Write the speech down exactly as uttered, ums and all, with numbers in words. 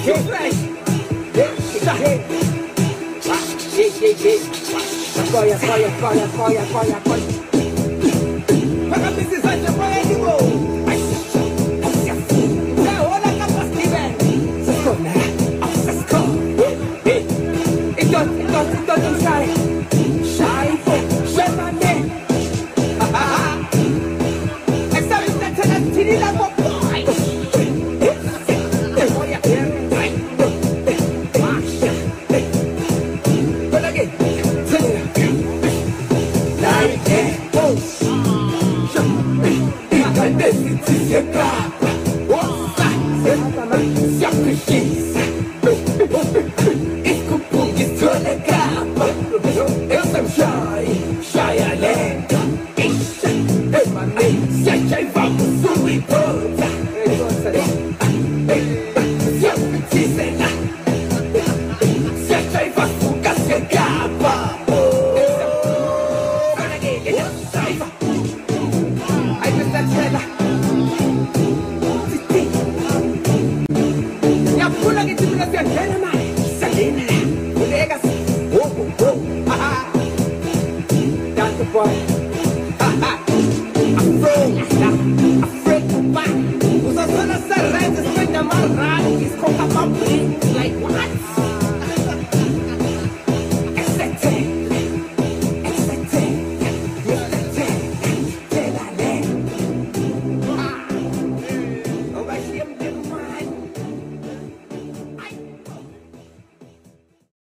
too fresh. Apoia, apoia, apoia, apoia, apoia, apoia. Paga precisar de apoia de boa. É olha a capacidade. Então, então, então, não sai. Sai, chama me. Essa vida tá na tirida, papai. Vamos subir toda.